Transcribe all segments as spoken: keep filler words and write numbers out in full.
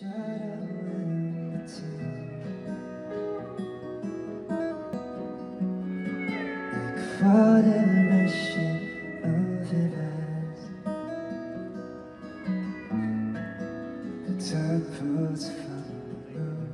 shadow in the like water rushing over us. The tide pulls from the moon.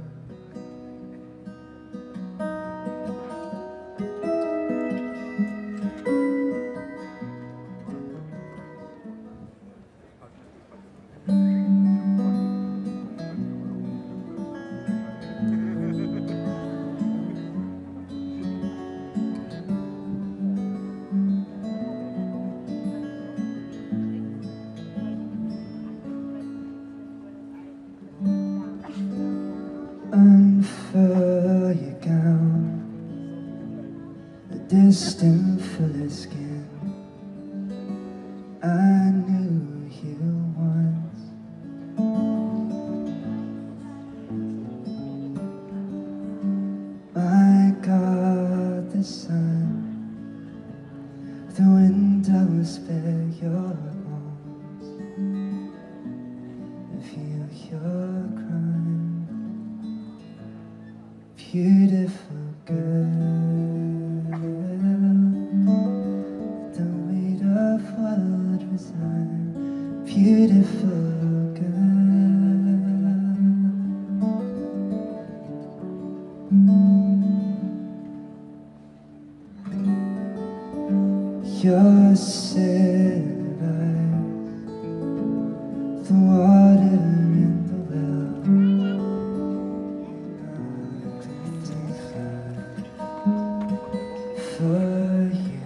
Unfurl your gown, the distant fuller skin. I knew you once. My God, the sun, the windows bear your bones and feel your crime. Beautiful girl, the weight of what resign. Beautiful girl, your silver eyes, the water in the well. For you,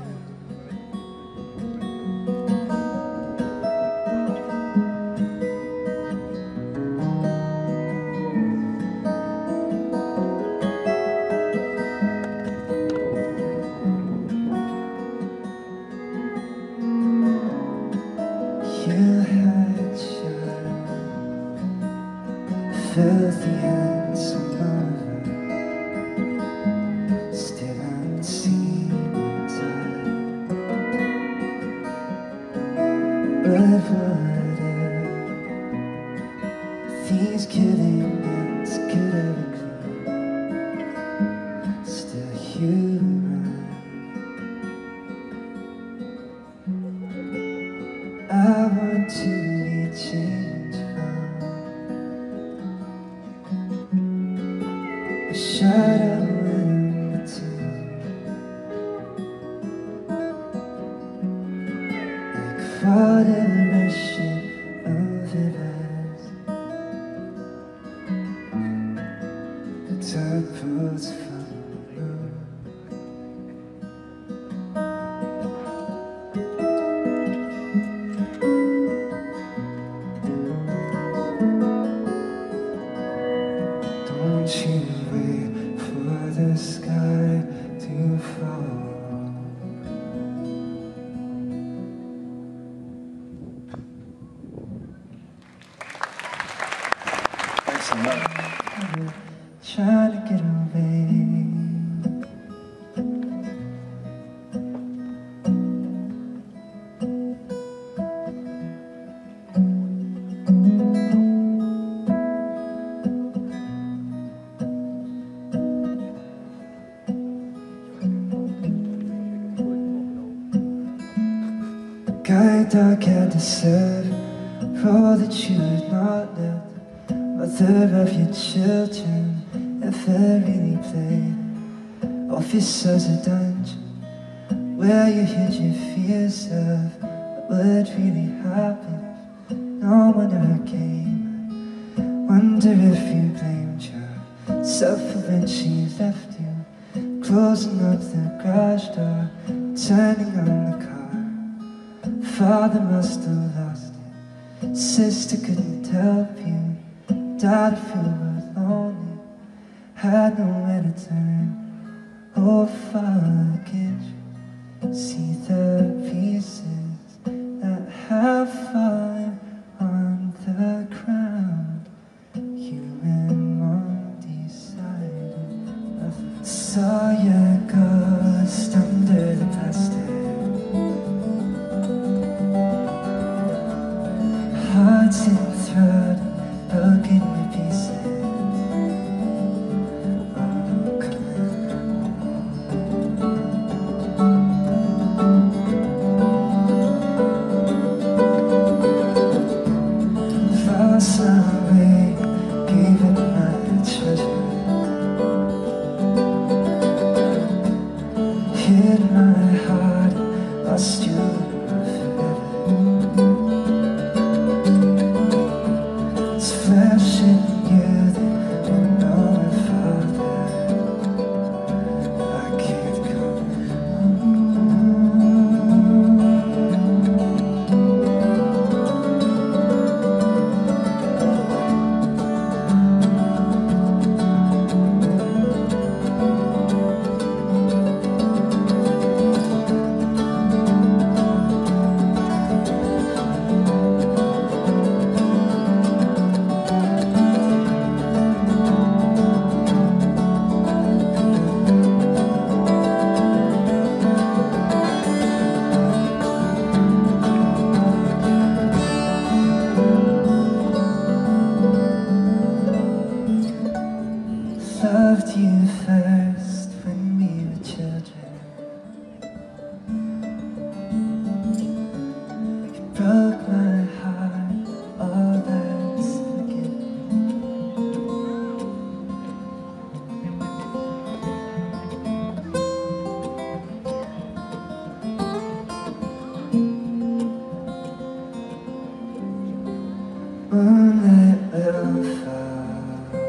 you had your filthy hands of mother, still unseen. But whatever these killing hands could ever clean, still you run. I want to be changed from a shadow in the tomb, like water rushing over us. The tide pulls from the moon. Don't you wait for the sky to fall. Thanks so much. I'm trying to get away. Guy dog had to serve all that you had not lived. Mother of your children ever really played officers a dungeon where you hid your fears of what would really happen. No one ever came. Wonder if you blamed yourself for when she left you, closing up the garage door, turning on the car. Father must have lost it, sister couldn't help you, died if you were lonely, had nowhere to turn. Oh Father, can't you see the pieces that have fallen on the ground? You and Mom decided. Saw your ghost under the plastic, hearts in throat, broken repeat. flesh in you that will know my Father. I can't come loved you first when we were children. You broke my heart, all that's forgiven. Moonlight will fall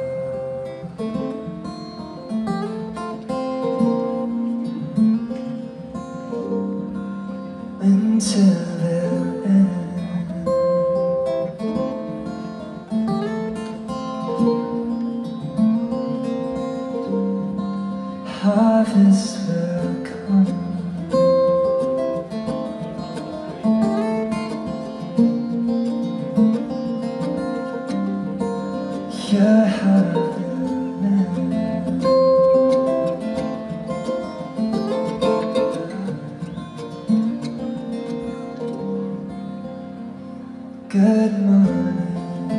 until will end. Harvest will come. Your heart will mend. Good morning.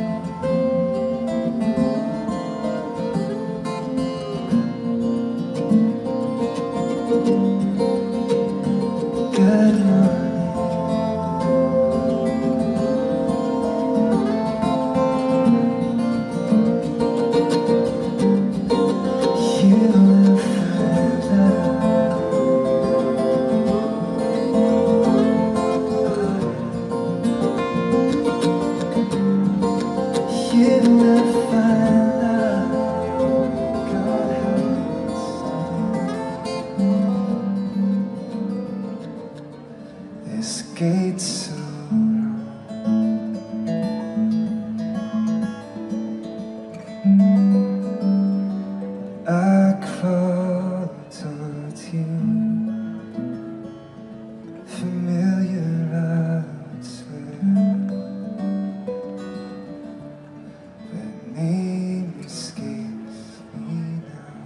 Good morning. You will find love. You will find love. God helps you. This gate's so wrong. I crawl towards you, familiar routes where the name escapes me now.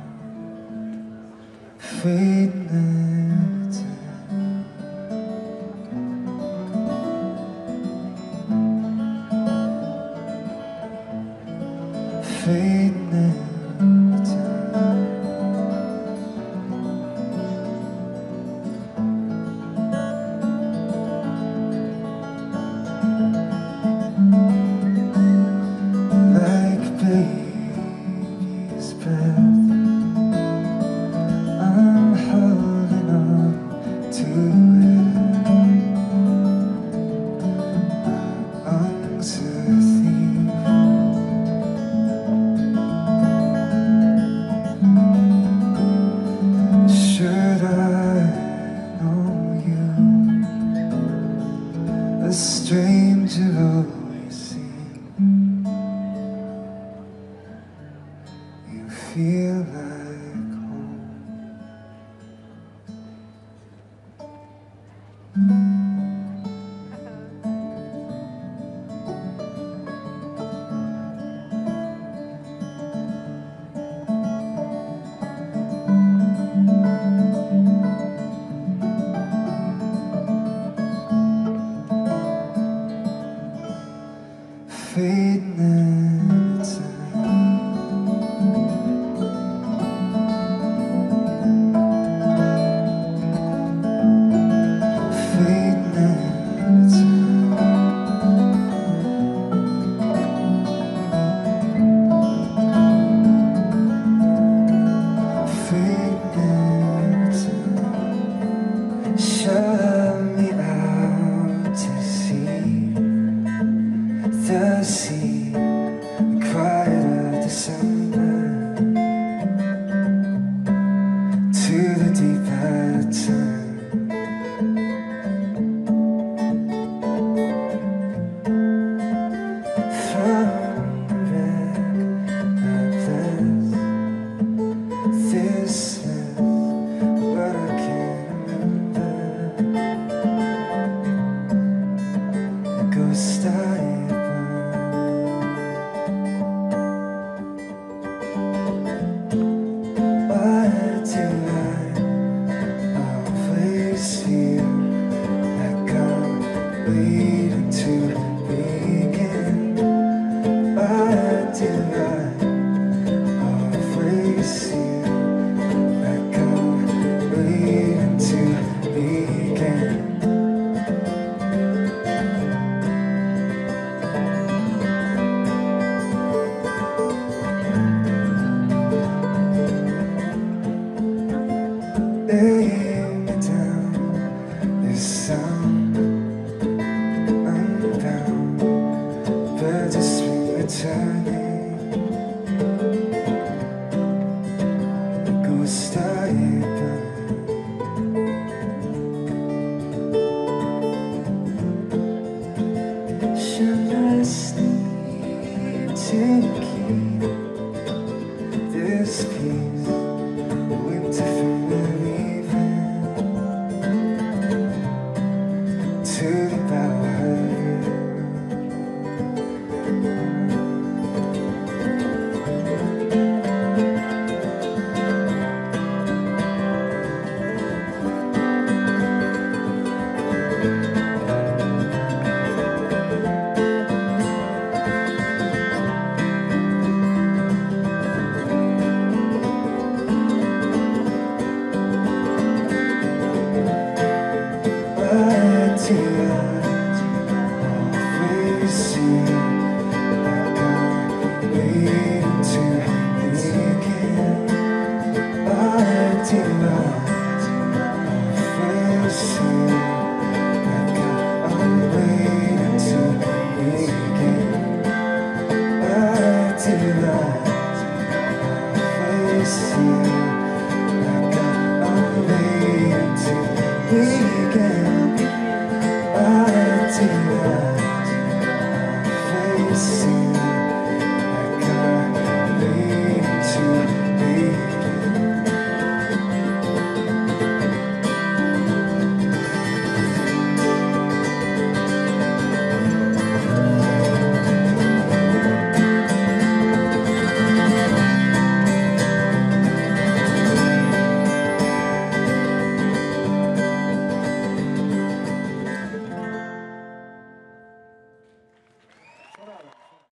Fate never turns. Fate never turns. Like baby's breath, I'm holding on to it. My lungs are thief. Should I know you, a stranger always seems. You feel like home. Fate never turns. need this peace, winter from the leaving to the bower. We can, I